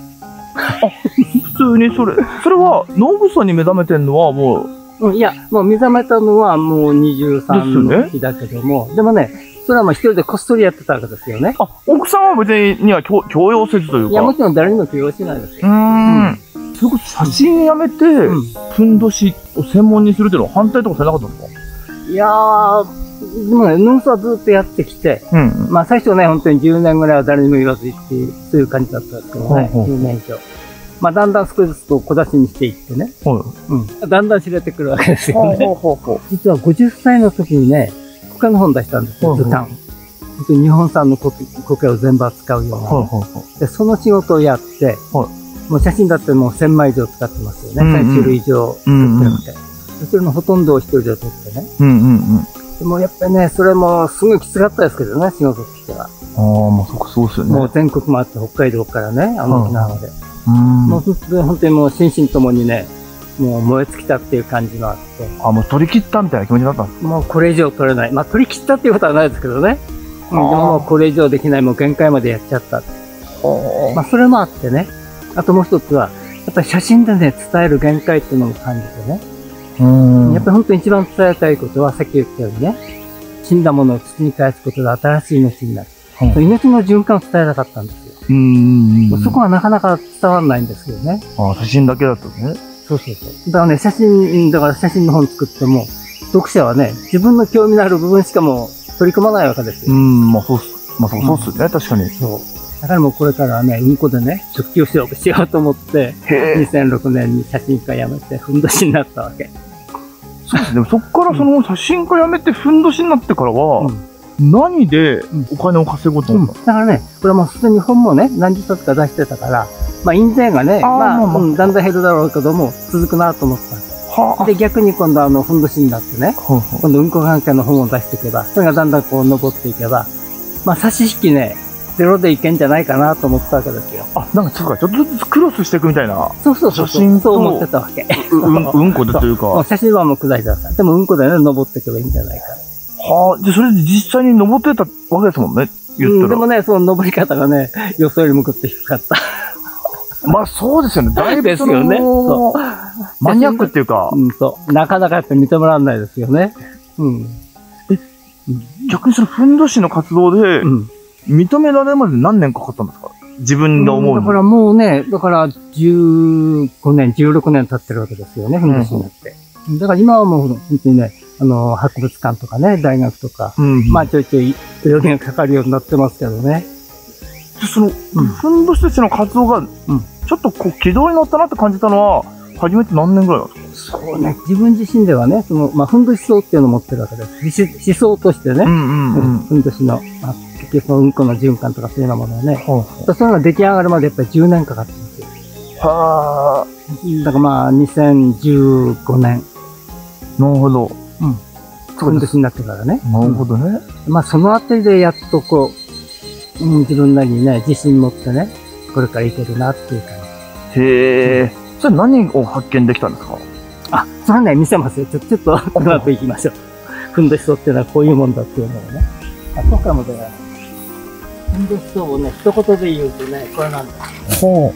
Speaker 4: 普通にそれ、それは、ノブさんに目覚めてんのはもう、
Speaker 5: うん、いや、もう目覚めたのはもうにじゅうさんの日だけども、でもね、それはもう一人でこっそりやってたわけですよね。
Speaker 4: あ、奥さんは別には強強要せずというか。
Speaker 5: いや、もちろん誰にも許容しないですよ。
Speaker 4: うーん。それこそ写真やめて、
Speaker 5: うん。
Speaker 4: ふんどしを専門にするっていうのは反対とかされなかったんですか？
Speaker 5: いやー、でもね、ノンスはずっとやってきて、
Speaker 4: うん。
Speaker 5: まあ最初はね、本当にじゅうねんぐらいは誰にも言わずっていう、そういう感じだったんですけどね、
Speaker 4: ほうほう
Speaker 5: じゅうねん以上。まあだんだん少しずつこう小出しにしていってね、
Speaker 4: はい。
Speaker 5: うん。だんだん知れてくるわけですよね。
Speaker 4: ほうほうほう。
Speaker 5: 実はごじゅっさいの時にね、苔の本出したんですよ、
Speaker 4: ほうほう
Speaker 5: 図鑑。本当に日本産の苔苔を全部扱うような。
Speaker 4: はいはいはい。
Speaker 5: で、その仕事をやって、
Speaker 4: は
Speaker 5: もう写真だってもうせんまい以上使ってますよね。
Speaker 4: うんうん
Speaker 5: せん種類以上撮って
Speaker 4: うんうん
Speaker 5: るって。でそれのほとんどを一人で撮ってね。
Speaker 4: うんうんうん。
Speaker 5: でもやっぱりね、それもすごいきつかったですけどね、仕事としては。
Speaker 4: ああ、まあそっか、そうですよね。
Speaker 5: もう全国回って北海道からね、あの沖縄まで。
Speaker 4: うーん。
Speaker 5: もう本当に本当にもう心身ともにね、もう燃え尽きたっていう感じがあって、
Speaker 4: あ、もう取り切ったみたいな気持ちだったんです
Speaker 5: もうこれ以上取れない。まあ取り切ったっていうことはないですけどね。うん、でももうこれ以上できない、もう限界までやっちゃった。まあそれもあってね。あともう一つは、やっぱり写真でね、伝える限界っていうのも感じてね。
Speaker 4: うーん。
Speaker 5: やっぱり本当に一番伝えたいことは、さっき言ったようにね、死んだものを土に返すことで新しい命になる。
Speaker 4: うん
Speaker 5: そう命の循環を伝えたかったんですよ。
Speaker 4: うーん。
Speaker 5: もうそこはなかなか伝わらないんですよね。
Speaker 4: ああ、写真だけだとね。
Speaker 5: そうそうそう。だからね、写真、だから写真の本作っても、読者はね、自分の興味のある部分しかもう取り込まないわけですよ。
Speaker 4: うーん、まあそうっす。まあそうそうっすね、確かに。
Speaker 5: そう。だからもうこれからはね、うんこでね、食器を勝負しようと思って、
Speaker 4: へえ。
Speaker 5: にせんろくねんに写真家辞めて、ふんどしになったわけ。
Speaker 4: そうですね。でもそっからその写真家辞めてふんどしになってからは、
Speaker 5: うん
Speaker 4: 何でお金を稼ごうと
Speaker 5: うん。
Speaker 4: 思っ
Speaker 5: だからね、これはもう普通に本もね、何十冊か出してたから、まあ印税がね、
Speaker 4: あー
Speaker 5: まあ、
Speaker 4: まあまあ
Speaker 5: うんだんだん減るだろうけども、続くなと思ったんです。
Speaker 4: たはあ。
Speaker 5: で、逆に今度あの、ふんどしになってね、
Speaker 4: ほうほう。
Speaker 5: 今度うんこ関係の本を出していけば、それがだんだんこう登っていけば、まあ差し引きね、ゼロでいけんじゃないかなと思ったわけですよ。
Speaker 4: あ、なんかそうか、ちょっとずつクロスしていくみたいな。
Speaker 5: そうそうそうそう。
Speaker 4: 写真と
Speaker 5: そう思ってたわけ。
Speaker 4: う、うん、うんこでというか。は
Speaker 5: もう写真はもう砕いてください。でもうんこでね、登っていけばいいんじゃないか。
Speaker 4: あ、で、それで実際に登ってたわけですもんね。言ったら。
Speaker 5: うん、でもね、その登り方がね、予想よりもぐっと低かった。
Speaker 4: まあそうですよね。だいぶその
Speaker 5: ですよねそ
Speaker 4: マニアックっていうか、
Speaker 5: うん、そう。なかなかやっぱり認められないですよね。うん。
Speaker 4: 逆にそのふんどしの活動で
Speaker 5: うん。
Speaker 4: 認められるまで何年かかったんですか？自分が思うに。
Speaker 5: だからもうね、だからじゅうごねん、じゅうろくねん経ってるわけですよね、ふんどしになって。だから今はもう本当にね、あの、博物館とかね、大学とか、
Speaker 4: うん。
Speaker 5: まあちょいちょい料金がかかるようになってますけどね。
Speaker 4: でその、ふんどしとしての活動が、ちょっとこう軌道に乗ったなって感じたのは、初めて何年ぐらいなんですか？
Speaker 5: そうね、自分自身ではね、その、まあ、ふんどし層っていうのを持ってるわけです。思思想としてね、
Speaker 4: うんうんうん。
Speaker 5: ふんどしの、まあ、結局そのうんこの循環とかそういうようなものをね、
Speaker 4: は
Speaker 5: それが出来上がるまでやっぱりじゅうねんかかってますよ。
Speaker 4: あ。は
Speaker 5: だからまあ、にせんじゅうごねん、
Speaker 4: あ、なるほど。
Speaker 5: ふんどしになってからね。
Speaker 4: なるほどね。
Speaker 5: まあ、そのあたりでやっとこう、うん、自分なりにね、自信持ってね、これからいけるなっていう感じ。
Speaker 4: へえ。それ何を発見できたんですか？
Speaker 5: あ、それはね、見せますよ。ちょ、ちょっと、この後行きましょう。ふんどし層っていうのはこういうもんだっていうのをね。あ、そこからもで、ふんどし層をね、一言で言うとね、これなんだ。
Speaker 4: ほ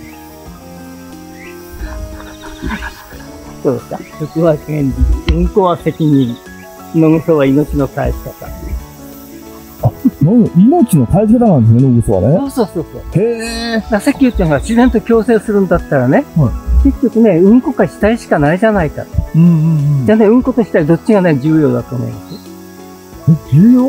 Speaker 5: そうですか。食は権利、うんこは責任、野ぐそは命の返し方。
Speaker 4: う。命の返し方なんですね、ノブソはね。
Speaker 5: そうそうそうそう。
Speaker 4: へえ。
Speaker 5: だからさっき言ったのが自然と共生するんだったらね、
Speaker 4: は
Speaker 5: 結局ね、うんこか死体しかないじゃないか。
Speaker 4: うんうんうん。
Speaker 5: じゃあね、うんこと死体どっちがね、重要だと思います
Speaker 4: え、重要？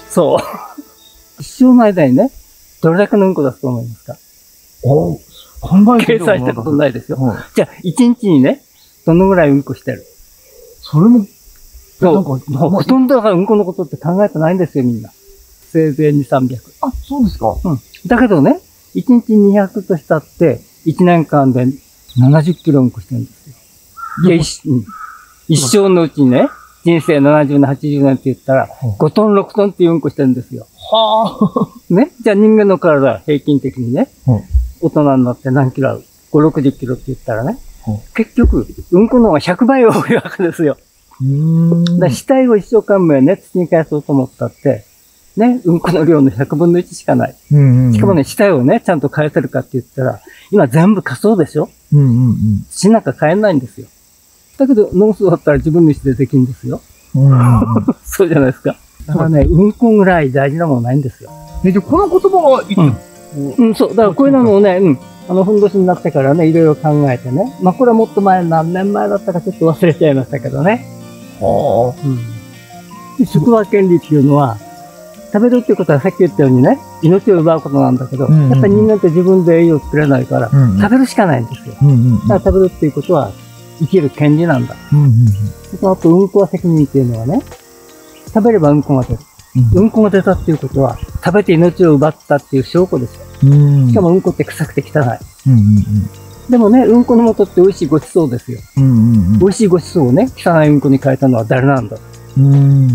Speaker 5: そう。一生の間にね、どれだけのうんこ出すと思いますか？
Speaker 4: お考えて
Speaker 5: 計算したことないですよ。
Speaker 4: はい、
Speaker 5: じゃあ、一日にね、どのぐらいうんこしてる？
Speaker 4: それも、
Speaker 5: そう、もうほとんどだからうんこのことって考えてないんですよ、みんな。せいぜいに、さんびゃく。
Speaker 4: あ、そうですか。
Speaker 5: うん。だけどね、いちにちにひゃくとしたって、いちねんかんでななじゅっキロうんこしてるんですよ。いや、一、うん、一生のうちにね、人生ななじゅうねん、はちじゅうねんって言ったら、ごトン、ろくトンっていううんこしてるんですよ。
Speaker 4: は
Speaker 5: あ。ね。じゃあ人間の体、平均的にね、うん、大人になって何キロある？ ご、ろくじゅっキロって言ったらね、うん、結局、うんこの方がひゃくばい多いわけですよ。うーん。だから死体を一生懸命ね、土に返そうと思ったって、ね、うんこの量のひゃくぶんのいちしかない。うんうんうん、しかもね、死体をね、ちゃんと返せるかって言ったら、今全部仮想でしょ？うんうんうん。土なんか変えないんですよ。だけど、ノースだったら自分の意思でできるんですよ。うんうんうん、そうじゃないですか。だからね、うんこぐらい大事なものないんですよ。
Speaker 4: え、じゃこの言葉がいつ、
Speaker 5: うん、うん、そう。だからこういうのもね、うん。あの、ふんどしになってからね、いろいろ考えてね。まあ、これはもっと前、何年前だったかちょっと忘れちゃいましたけどね。はあ。うん。宿場権利っていうのは、食べるっていうことはさっき言ったようにね、命を奪うことなんだけど、うんうんうん、やっぱり人間って自分で栄養を作れないから、うんうん、食べるしかないんですよ。うんうんうん、だから食べるっていうことは、生きる権利なんだ。うんうんうん、あと、うんこは責任っていうのはね、食べればうんこが出る。うん、うんこが出たっていうことは、食べて命を奪ったっていう証拠ですよ。うん、しかもうんこって臭くて汚い。うんうんうん、でもね、うんこの元って美味しいごちそうですよ。うんうんうん、美味しいごちそうをね、汚いうんこに変えたのは誰なんだ。うん、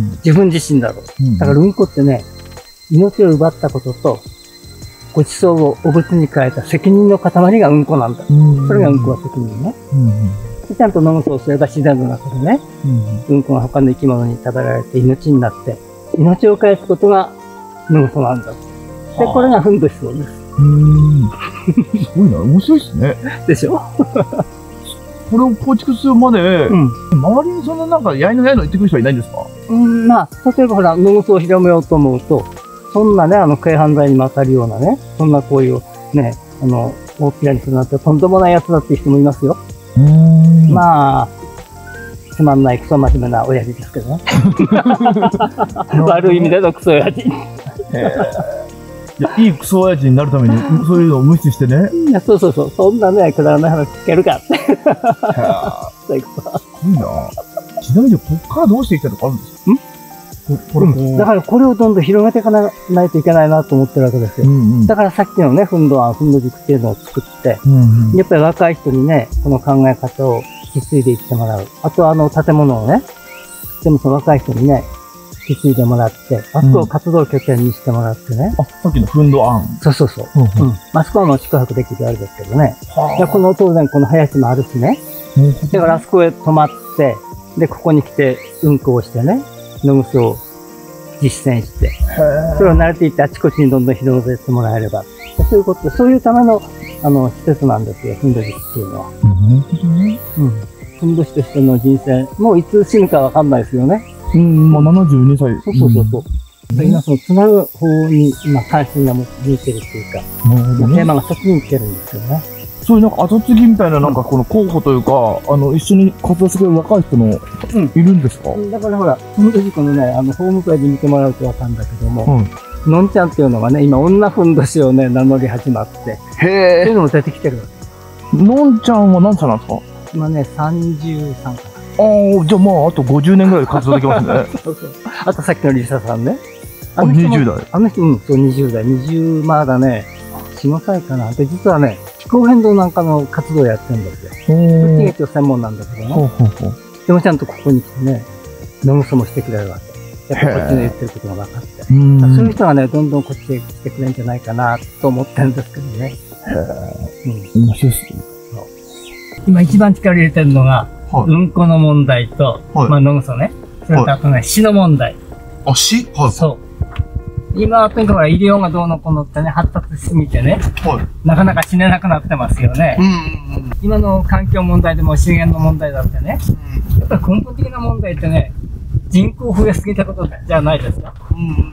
Speaker 5: 自分自身だろう。うん、だからうんこってね、命を奪ったことと、ごちそうをお物に変えた責任の塊がうんこなんだ。うん、それがうんこは責任ね。うんうん、ちゃんと飲むそうすれば自然の中でね、うん、うんこが他の生き物に食べられて命になって、命を返すことがうんこなんだ。で、これがふんどしそうです。
Speaker 4: うーん。すごいな、面白いですね。
Speaker 5: でしょ
Speaker 4: これを構築するまで、うん、周りにそんななんか、やいのやいの言ってくる人はいないんですか？
Speaker 5: うん、まあ、例えばほら、ノグソを広めようと思うと、そんなね、あの、軽犯罪にも当たるようなね、そんな行為をね、あの、大っぴらにするなんてとんでもないやつだっていう人もいますよ。うーん。まあ、つまんないクソ真面目な親父ですけどね。悪い意味でのクソ親父。
Speaker 4: いや、いいクソ親父になるために、そういうのを無視してね。
Speaker 5: いや、そうそうそう。そんなね、くだらない話聞けるかって。そういうこと。
Speaker 4: すごいな。ちなみに、こっからどうしていきたいとかあるんですか？ん
Speaker 5: これ、うん、だからこれをどんどん広げていかないといけないなと思ってるわけですよ。うんうん、だからさっきのね、ふんど案、ふんど塾っていうのを作って、うんうん、やっぱり若い人にね、この考え方を引き継いでいってもらう。あとあの建物をね、でもその若い人にね、引き継いでもらって、あそこを活動拠点にしてもらってね。
Speaker 4: うん、あ、さっきのふんど案。
Speaker 5: そうそうそう。うんうん、あそこはもう宿泊できるあれですけどね。でこの当然この林もあるしね。だからあそこへ泊まって、で、ここに来てうんこをしてね、野ぐそを実践して、それを慣れていってあちこちにどんどん広げてもらえれば。そういうこと、そういうための、あの、施設なんですよ、ふんどしっていうのは。なるほどね。うん。ふんどしとしての人生、もういつ死ぬかわかんないですよね。
Speaker 4: うん、まあななじゅうにさい。
Speaker 5: そうそうそうそう。うん、今そのつなぐ方に、今関心が向いてるっていうか、なるほどね、テーマがそっちに来てるんですよね。
Speaker 4: そういうなんか後継ぎみたいななんかこの候補というか、あの、一緒に活動してくれる若い人もいるんですか？うん、
Speaker 5: だからほら、ふんどしこのね、あの、ホームページ見てもらうとわかるんだけども、うん、のんちゃんっていうのがね、今女ふんどしをね、名乗り始まって、へー。そういうのも出てきてるわ
Speaker 4: け。のんちゃんは何歳なんですか？
Speaker 5: 今ね、さんじゅうさんかな。
Speaker 4: ああ、じゃあまあ、あとごじゅうねんぐらい活動できますね。
Speaker 5: そうそう。あとさっきのリサさんね。
Speaker 4: あの人もにじゅうだい。
Speaker 5: あの人、うん、そう、にじゅうだい。にじゅう、まだね、よん、ごさいかな。で、実はね、気候変動なんかの活動をやってるんですよ。そっちが一応専門なんだけどね。ほうほうほう。でもちゃんとここに来てね、野ぐそもしてくれるわけ。やっぱこっちの言ってることが分かって。そういう人がね、どんどんこっちへ来てくれるんじゃないかなと思ってるんですけどね。
Speaker 4: へぇー。うん。面白いっすね。
Speaker 5: 今一番力入れてるのが、はい、うんこの問題と、はい、まあ、野ぐそね。それとあとね、死の問題。
Speaker 4: あ、死？はい。
Speaker 5: そう。今はとにかく医療がどうのこうのってね、発達しすぎてね、はい、なかなか死ねなくなってますよね。うんうんうん、今の環境問題でも資源の問題だってね、うん、やっぱり根本的な問題ってね、人口増えすぎたことじゃないですか。うんうん、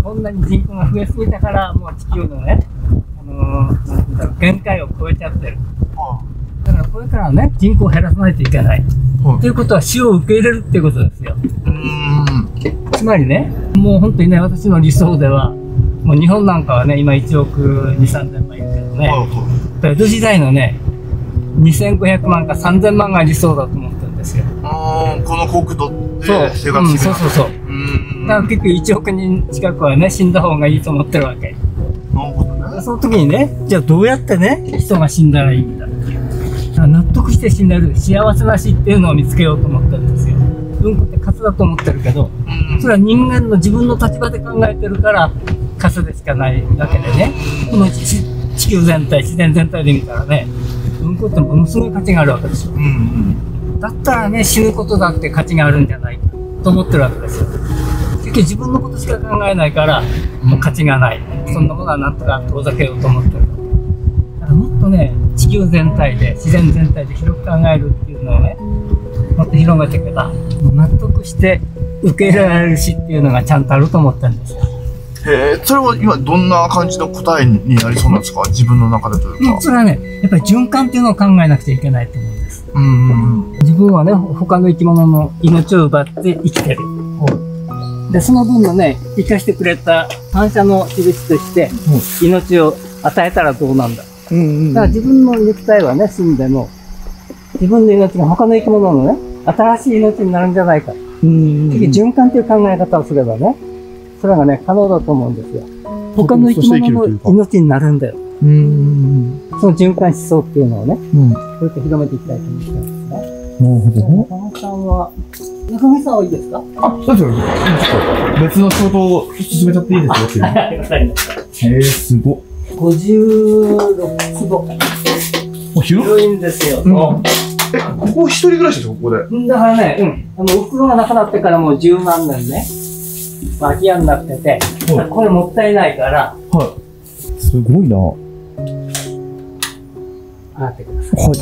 Speaker 5: こんなに人口が増えすぎたから、もう地球のね、あのー、なんていうんだろう、限界を超えちゃってる。だからこれからね、人口を減らさないといけない。と、はい、いうことは死を受け入れるっていうことですよ。うん、つまりね、 もう本当にね、私の理想では、もう日本なんかはね、今いちおくに、さんぜんまんいるけどね、江戸時代のね、にせんごひゃくまんかさんぜんまんが理想だと思ってるんですよ。
Speaker 2: ああ、この国土で
Speaker 5: そう、
Speaker 2: 生
Speaker 5: うん、
Speaker 2: 活してる。
Speaker 5: そうそうそう。
Speaker 2: うん。
Speaker 5: だから結局いちおくにん近くはね、死んだ方がいいと思ってるわけ。
Speaker 2: なるほどね。
Speaker 5: その時にね、じゃあどうやってね、人が死んだらいいんだっていう。だから納得して死ねる幸せな死っていうのを見つけようと思ってるんですよ。うんこってカスだと思ってるけど、それは人間の自分の立場で考えてるから、カスでしかないわけでね、この地地球全体、自然全体で見たらね、うんこってものすごい価値があるわけですよ。
Speaker 2: うんうん。
Speaker 5: だったらね、死ぬことだって価値があるんじゃないと思ってるわけですよ。結局自分のことしか考えないから、もう価値がない。そんなものはなんとか遠ざけようと思ってる。だからもっとね、地球全体で、自然全体で広く考えるっていうのをね、もっと広めていけば、もう納得して受け入れられる死っていうのがちゃんとあると思ってるんですよ。
Speaker 2: へえ、それは今どんな感じの答えになりそうなんですか？自分の中でというか。
Speaker 5: うん、それはね、やっぱり循環っていうのを考えなくちゃいけないと思うんです。
Speaker 2: うんうんうん。
Speaker 5: 自分はね、他の生き物の命を奪って生きてる。で、その分のね、生かしてくれた感謝の印として、命を与えたらどうなんだ。
Speaker 2: うんうん。
Speaker 5: だから自分の肉体はね、死んでも、自分の命が他の生き物のね、新しい命になるんじゃないか。
Speaker 2: うん
Speaker 5: 結局循環という考え方をすればね、それがね、可能だと思うんですよ。他の生き物の命になるんだよ。
Speaker 2: うん。
Speaker 5: その循環思想っていうのをね、
Speaker 2: うん。
Speaker 5: こうやって広めていきたいと思ってるんですね。
Speaker 2: なるほどね。
Speaker 5: 中野さんは、中見さんはいいですか？
Speaker 2: あ、そうですよ。別の仕事を進めちゃっていいですよっていう。
Speaker 5: はい、わかりました。
Speaker 2: へえ、すごっ。
Speaker 5: ごじゅうろくつぼ。
Speaker 2: もう広
Speaker 5: 広いんですよ。
Speaker 2: うん。え、ここ一人暮らしですか、ここで。
Speaker 5: だからね、うん。あの、お袋が亡くなってからもう十何年ね、空き家になってて、
Speaker 2: はい
Speaker 5: これもったいないから、
Speaker 2: はい。すごいな。は
Speaker 5: 上がってください。
Speaker 2: い。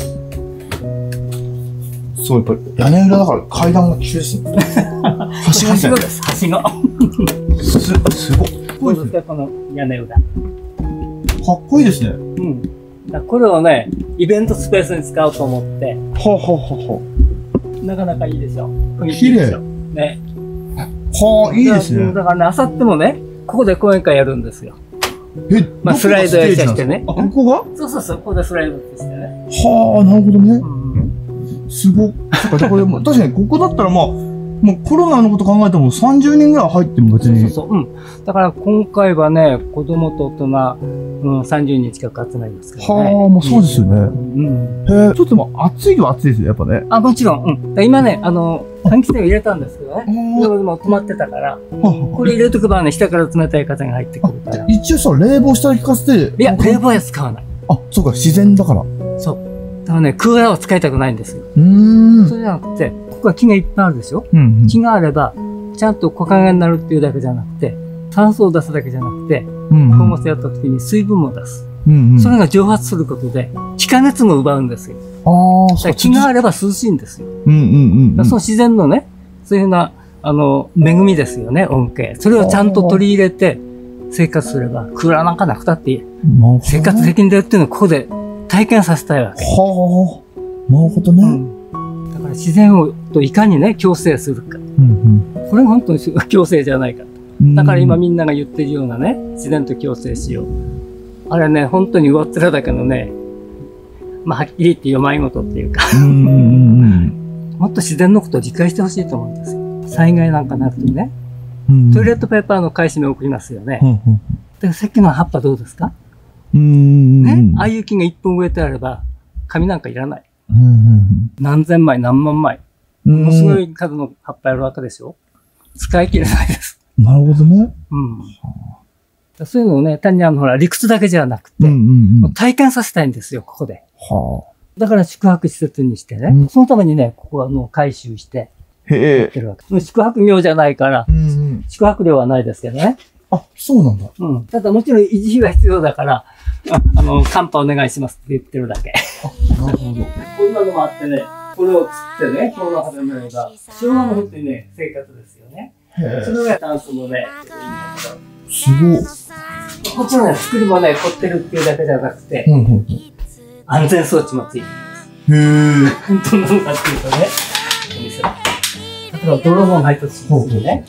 Speaker 2: そう、やっぱり屋根裏だから階段が急ですね。はしごですね。
Speaker 5: はしごです、はしご。
Speaker 2: す、すごっ。かっこいいですね。
Speaker 5: この屋根裏。
Speaker 2: かっこいいですね。
Speaker 5: うん。だからこれをね、イベントスペースに使おうと思って、
Speaker 2: はあ、はあは
Speaker 5: なかなかいいでしょ。雰囲気
Speaker 2: 綺麗
Speaker 5: いいでしょね。
Speaker 2: あ、はあ。はあ、いいですね。
Speaker 5: だからね、あさってもね、ここで講演会やるんですよ。
Speaker 2: え、
Speaker 5: まあスライドやしてね
Speaker 2: あ、ここが
Speaker 5: そうそうそう、ここでスライドしてね。
Speaker 2: はあ、なるほどね。
Speaker 5: うん。
Speaker 2: すごっ。そっか、これも、確かにここだったらまあ、もうコロナのこと考えてもさんじゅうにんぐらい入っても別に。
Speaker 5: そうそうそう。うん。だから今回はね、子供と大人、うん、さんじゅうにん近く集まりますからね。
Speaker 2: はあ、もうそうですよね。
Speaker 5: うん。
Speaker 2: へえ、ちょっともう暑いは暑いですよ、やっぱね。
Speaker 5: あ、もちろん。うん。で今ね、あの、換気扇を入れたんですけどね。
Speaker 2: あ
Speaker 5: でもでも止まってたから、
Speaker 2: ー
Speaker 5: これ入れとけばね、下から冷たい風が入ってくるから。
Speaker 2: 一応さ、冷房下に効かせて。
Speaker 5: いや、冷房は使わない。
Speaker 2: あ、そうか、自然だから。う
Speaker 5: そう。だからね、クーラーを使いたくないんですよ。
Speaker 2: ーん。
Speaker 5: それじゃなくて、ここは木がいっぱいあるでしょ？
Speaker 2: うん。
Speaker 5: 木があれば、ちゃんと木陰になるっていうだけじゃなくて、酸素を出すだけじゃなくて、
Speaker 2: うん。
Speaker 5: 光合成やった時に水分も出す。
Speaker 2: うんうん。
Speaker 5: それが蒸発することで、気化熱も奪うんですよ。
Speaker 2: ああ、
Speaker 5: だから木があれば涼しいんですよ。
Speaker 2: うんうんうんうん。
Speaker 5: その自然のね、そういうふうな、あの、恵みですよね、恩恵。それをちゃんと取り入れて生活すれば、クーラーなんかなくたっていい。生活できんだよっていうのをここで体験させたいわけ。
Speaker 2: はあ。なるほどね。
Speaker 5: うん。だから自然をといかにね、共生するか。
Speaker 2: うん
Speaker 5: これが本当に共生じゃないか。
Speaker 2: うん。
Speaker 5: だから今みんなが言ってるようなね、自然と共生しよう。あれね、本当に上っ面だけどね、まあはっきり言って弱いことっていうか、
Speaker 2: うんうんうん
Speaker 5: もっと自然のことを理解してほしいと思うんですよ。災害なんかなるとね、
Speaker 2: うん。
Speaker 5: トイレットペーパーの買い占めを送りますよね
Speaker 2: う。んうん
Speaker 5: でさっきの葉っぱどうですか
Speaker 2: うんうん。
Speaker 5: ね、ああいう木が一本植えてあれば、紙なんかいらない。
Speaker 2: うんうん
Speaker 5: 何千枚、何万枚。
Speaker 2: うん。
Speaker 5: ものすごい数の葉っぱやるわけでしょ。使い切れないです。
Speaker 2: なるほどね。
Speaker 5: うん。そういうのをね、単にあの、ほら、理屈だけじゃなくて、
Speaker 2: うんうんうん。
Speaker 5: 体験させたいんですよ、ここで。
Speaker 2: はあ。
Speaker 5: だから宿泊施設にしてね、
Speaker 2: うん
Speaker 5: そのためにね、ここはあの、改修して
Speaker 2: へえ。
Speaker 5: やってるわけ。宿泊業じゃないから、
Speaker 2: うんうん。
Speaker 5: 宿泊料はないですけどね。
Speaker 2: あ、そうなんだ。
Speaker 5: うん。ただもちろん維持費は必要だから、ああの、カンパお願いしますって言ってるだけ。
Speaker 2: なるほど。
Speaker 5: こんなのもあってね、これを釣ってね、この中で見れば、昭和の本当にね、生活ですよね。
Speaker 2: へ
Speaker 5: それがタンスもね、
Speaker 2: え。すごい。
Speaker 5: もちろんね、作りもね、凝ってるっていうだけじゃなくて、
Speaker 2: うんうん。
Speaker 5: 安全装置もついてる。
Speaker 2: へえ。
Speaker 5: どんなのかっていうとね、お店。例えば泥棒が入った時にね、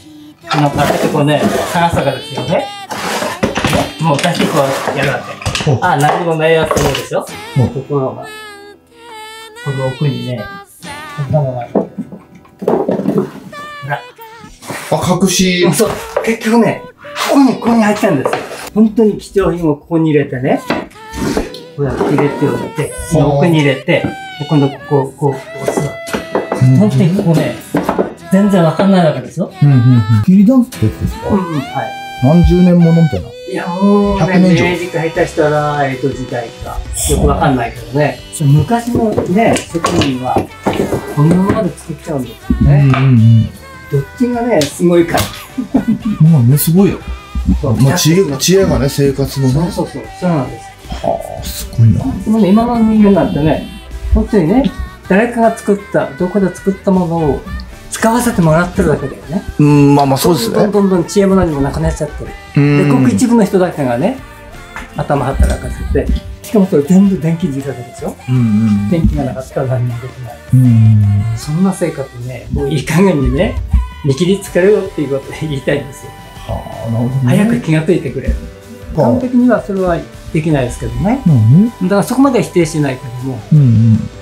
Speaker 5: このパッとこうね、探すわけですよね。ね、もう出してこうやるわけ。あ、何もないやつ思うでしょ。ところが、この奥にね、こんなのがある。ほら。
Speaker 2: あ、隠し。
Speaker 5: そう、結局ね、ここに、ここに入ってるんですよ。本当に貴重品をここに入れてね、こうやって入れておいて、その奥に入れて、今度ここをこう押すわけ。本当にここね、全然わかんないわけですよ。
Speaker 4: うんうんうん。桐ダンスってやつですか？
Speaker 5: うんうん、はい。
Speaker 4: 何十年ものみたいな。
Speaker 5: いや、もうね、
Speaker 4: ひゃくねん以上
Speaker 5: 明治か下手したら江戸時代か。よくわかんないけどね。昔のね、職人は、こんなもので作っちゃうんですよね。
Speaker 4: うんうんうん。
Speaker 5: どっちがね、すごいか。
Speaker 4: まあね、すごいよ。
Speaker 5: そう
Speaker 4: まあ、知恵、知恵がね、生活のね。
Speaker 5: そうそうそう、そうなんです。
Speaker 4: はあ、すごいな。
Speaker 5: でもね、今の人間なんてね、本当にね、誰かが作った、どこで作ったものを使わせてもらってるだけだよね。
Speaker 4: うん、まあまあそうですね。
Speaker 5: どんどんどんどん知恵物にもなくなっちゃってる。で、ごく一部の人だけがね、頭働かせて、しかもそれ全部電気自家でしょ。
Speaker 4: うんうん。
Speaker 5: 電気がなかったら何もできない。
Speaker 4: うん。
Speaker 5: そんな生活ね、もういい加減にね、見切りつけるよっていうことで言いたいんですよ。
Speaker 4: はあ、なるほどね。
Speaker 5: 早く気がついてくれる。完璧にはそれはできないですけどね。
Speaker 4: まあね。
Speaker 5: だからそこまでは否定しないけども、
Speaker 4: うんうん。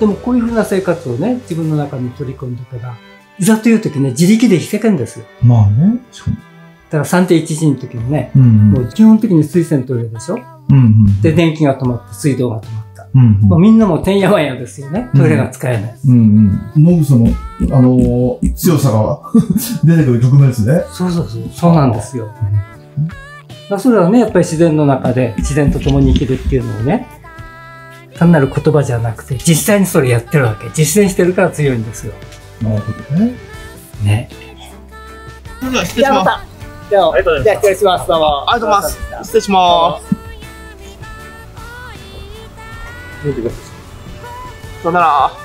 Speaker 5: でもこういうふうな生活をね、自分の中に取り込んでおけば、いざという時ね、自力で生きていけんですよ。
Speaker 4: まあね。
Speaker 5: だからさんてんいちいちの時にね、
Speaker 4: うんうん。
Speaker 5: もう基本的に水洗トイレでしょ。
Speaker 4: うんうん。
Speaker 5: で、電気が止まって水道が止まった。
Speaker 4: うんうん。
Speaker 5: もうみんなもてんやわんやですよね。トイレが使えない。
Speaker 4: うんうん。ノブその、あのー、強さが出てくる局面ですね。
Speaker 5: そうそうそう。そうなんですよ。だからそれはね、やっぱり自然の中で自然と共に生きるっていうのをね、単なる言葉じゃなくて、実際にそれやってるわけ。実践してるから強いんですよ。
Speaker 4: なるほどね。
Speaker 5: ね。
Speaker 2: それでは失礼します。
Speaker 5: じゃあ、じゃあ失礼します。どうも。
Speaker 2: ありがとうございます。失礼します。さよなら。